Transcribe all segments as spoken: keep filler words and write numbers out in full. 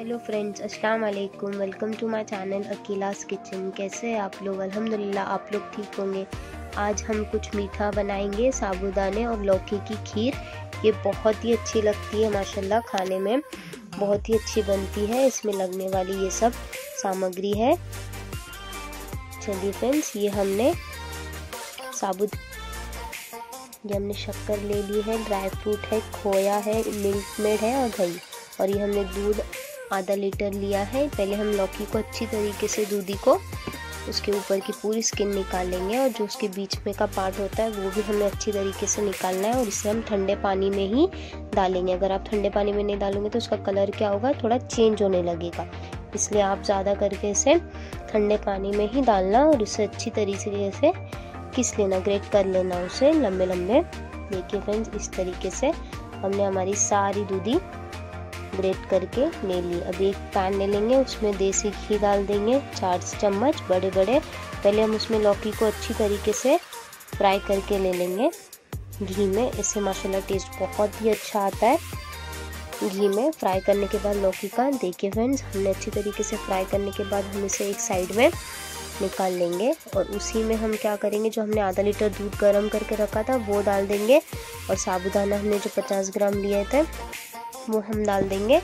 Hello friends, अस्सलाम वालेकुम। Welcome to my channel Akila's kitchen. कैसे हैं आप लोग? अल्हम्दुलिल्लाह आप लोग ठीक होंगे। आज हम कुछ मीठा बनाएंगे, साबूदाने और लौकी की खीर। ये बहुत ही अच्छी लगती है माशाल्लाह, खाने में बहुत ही अच्छी बनती है। इसमें लगने वाली ये सब सामग्री है। चलिए फ्रेंड्स, ये हमने साबुत ये हमने शक्कर ले ली है, ड्राई फ्रूट है, खोया है, मिल्क मेड है और दही। और ये हमने दूध आधा लीटर लिया है। पहले हम लौकी को अच्छी तरीके से दूधी को उसके ऊपर की पूरी स्किन निकाल लेंगे और जो उसके बीच में का पार्ट होता है वो भी हमें अच्छी तरीके से निकालना है। और इसे हम ठंडे पानी में ही डालेंगे। अगर आप ठंडे पानी में नहीं डालोगे तो उसका कलर क्या होगा, थोड़ा चेंज होने लगेगा। इसलिए आप ज़्यादा करके इसे ठंडे पानी में ही डालना और इसे अच्छी तरीके से किस लेना, ग्रेट कर लेना उसे लंबे लंबे। देखिए फ्रेंड्स, इस तरीके से हमने हमारी सारी दूधी ग्रेट करके ले ली। अब एक पैन ले लेंगे, उसमें देसी घी डाल देंगे चार चम्मच बड़े बड़े। पहले हम उसमें लौकी को अच्छी तरीके से फ्राई करके ले लेंगे घी में। इससे माशाल्लाह टेस्ट बहुत ही अच्छा आता है घी में फ्राई करने के बाद लौकी का। देखिए फ्रेंड्स, हमने अच्छी तरीके से फ्राई करने के बाद हम इसे एक साइड में निकाल लेंगे। और उसी में हम क्या करेंगे, जो हमने आधा लीटर दूध गर्म करके रखा था वो डाल देंगे। और साबूदाना हमने जो पचास ग्राम लिए थे वो हम डाल देंगे।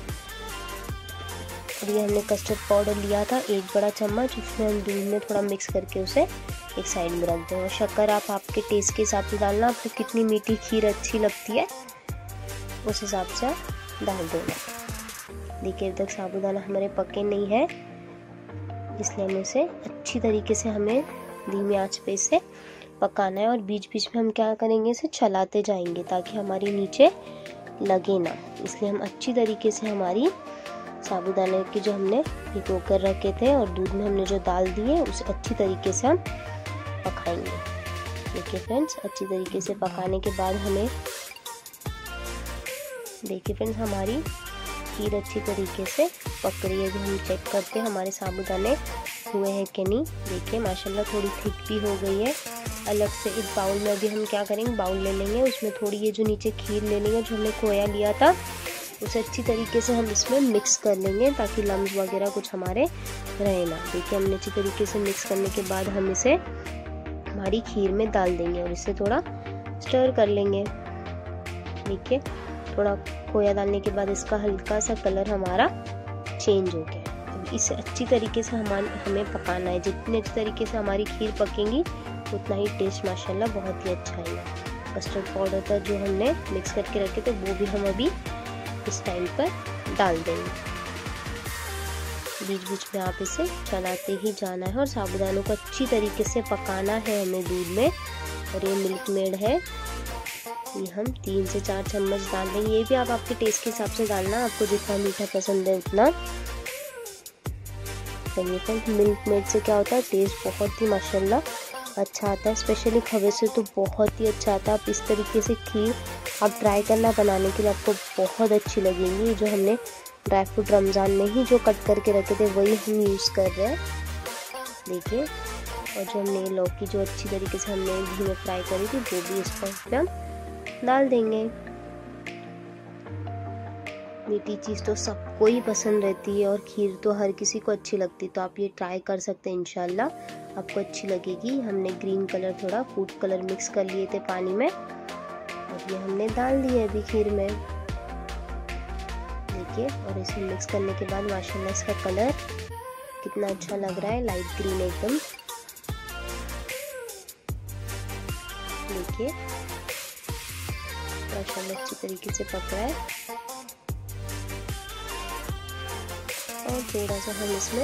और ये हमने कस्टर्ड पाउडर लिया था एक बड़ा चम्मच, उसमें हम दूध में थोड़ा मिक्स करके उसे एक साइड में रख देंगे। और शक्कर आप आपके टेस्ट के हिसाब से डालना, आपको कितनी मीठी खीर अच्छी लगती है उस हिसाब से डाल देना। देखिए, अब तक साबूदाना हमारे पके नहीं है, इसलिए हमें इसे अच्छी तरीके से हमें धीमी आंच पे इसे पकाना है। और बीच बीच में हम क्या करेंगे, इसे चलाते जाएंगे ताकि हमारी नीचे लगे ना। इसलिए हम अच्छी तरीके से हमारी साबूदाने की जो हमने भिगो कर रखे थे और दूध में हमने जो दाल दी है उसे अच्छी तरीके से हम पकाएंगे। देखिए फ्रेंड्स, अच्छी तरीके से पकाने के बाद हमें देखिए फ्रेंड्स हमारी खीर अच्छी तरीके से पक रही है। जो हम चेक करते हैं हमारे साबूदाने हुए हैं कि नहीं। देखिए माशाल्लाह थोड़ी थिक भी हो गई है। अलग से एक बाउल में अभी हम क्या करेंगे, बाउल ले लेंगे, उसमें थोड़ी ये जो नीचे खीर ले लेंगे जो हमने खोया लिया था उसे अच्छी तरीके से हम इसमें मिक्स कर लेंगे ताकि लम्स वगैरह कुछ हमारे रहे ना। देखिए, हमने अच्छी तरीके से मिक्स करने के बाद हम इसे हमारी खीर में डाल देंगे और इसे थोड़ा स्टर कर लेंगे। देखिए, थोड़ा खोया डालने के बाद इसका हल्का सा कलर हमारा चेंज हो गया। अब इसे अच्छी तरीके से हमारे हमें पकाना है। जितनी अच्छी तरीके से हमारी खीर पकेंगी उतना ही टेस्ट माशाल्लाह बहुत ही अच्छा आएगा। कस्टर्ड पाउडर का जो हमने मिक्स करके रखे थे वो भी हम अभी इस टाइम पर डाल देंगे। बीच बीच में आप इसे चलाते ही जाना है और साबूदानों को अच्छी तरीके से पकाना है हमें दूध में। और ये मिल्क मेड है, ये हम तीन से चार चम्मच डाल देंगे। ये भी आप आपके टेस्ट के हिसाब से डालना, आपको जितना मीठा पसंद है उतना। चलिए फ्रेंड्स, मिल्क मेड से क्या होता है, टेस्ट बहुत ही माशाल्लाह अच्छा आता है। स्पेशली खवे से तो बहुत ही अच्छा आता है। आप इस तरीके से खीर आप ट्राई करना बनाने के लिए, आपको बहुत अच्छी लगेगी। जो हमने ड्राई फ्रूट रमज़ान में ही जो कट करके रखे थे वही हम यूज़ कर रहे हैं। देखिए, और जो हमने लौकी जो अच्छी तरीके से हमने घी में फ्राई करी थी वो भी इस पर हम डाल देंगे। मीठी चीज़ तो सबको ही पसंद रहती है और खीर तो हर किसी को अच्छी लगती है। तो आप ये ट्राई कर सकते हैं, इंशाल्लाह आपको अच्छी लगेगी। हमने ग्रीन कलर थोड़ा फूड कलर मिक्स कर लिए थे पानी में और ये हमने डाल दिए अभी खीर में। देखिए, और इसे मिक्स करने के बाद माशाल्लाह इसका कलर कितना अच्छा लग रहा है, लाइट ग्रीन एकदम। देखिए माशाल्लाह अच्छी तरीके से पक रहा है। और थोड़ा सा हम इसमें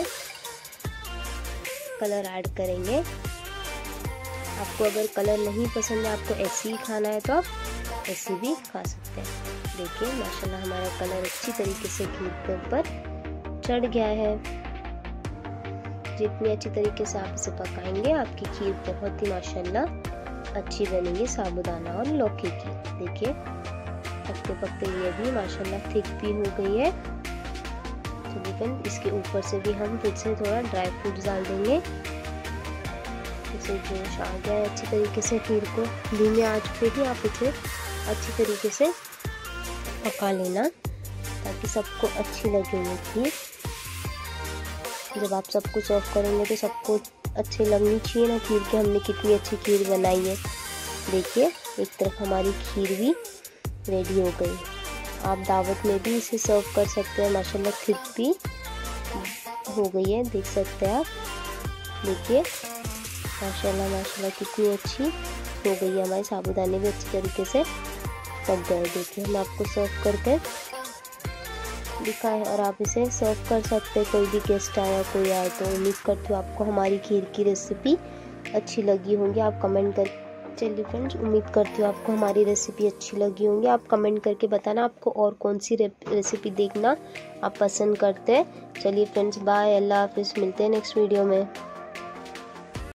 कलर ऐड करेंगे। आपको अगर कलर नहीं पसंद है, आपको ऐसे ही खाना है तो आप ऐसे भी खा सकते हैं। देखिए माशाल्लाह हमारा कलर अच्छी तरीके से खीर के ऊपर चढ़ गया है। जितनी अच्छी तरीके से आप इसे पकाएंगे आपकी खीर बहुत ही माशाल्लाह अच्छी बनेगी, साबूदाना और लौकी की। देखिए पकते पकते ये भी माशाल्लाह थिक भी हो गई है। लेकिन इसके ऊपर से भी हम फिर से थोड़ा ड्राई फ्रूट्स डाल देंगे। इसे जोश आ गया है अच्छी तरीके से। खीर को धीमी आंच पे ही आप इसे अच्छी तरीके से पका लेना ताकि सबको अच्छी लगे ये खीर। जब आप सबको सर्व करेंगे तो सबको अच्छी लगनी चाहिए ना खीर कि हमने कितनी अच्छी खीर बनाई है। देखिए एक तरफ हमारी खीर भी रेडी हो गई। आप दावत में भी इसे सर्व कर सकते हैं। माशाल्लाह खीर भी हो गई है, देख सकते हैं आप। देखिए माशाल्लाह माशाल्लाह कितनी अच्छी हो गई है। हमारे साबूदाने भी अच्छी तरीके से पक गए। देखिए हम आपको सर्व करके दिखाएं और आप इसे सर्व कर सकते हैं। कोई भी गेस्ट आया कोई आए तो। उम्मीद करती हूँ आपको हमारी खीर की रेसिपी अच्छी लगी होंगी। आप कमेंट कर चलिए फ्रेंड्स, उम्मीद करती हूँ आपको हमारी रेसिपी अच्छी लगी होंगी। आप कमेंट करके बताना आपको और कौन सी रेसिपी देखना आप पसंद करते हैं। चलिए फ्रेंड्स बाय, अल्लाह हाफिज़, मिलते हैं नेक्स्ट वीडियो में।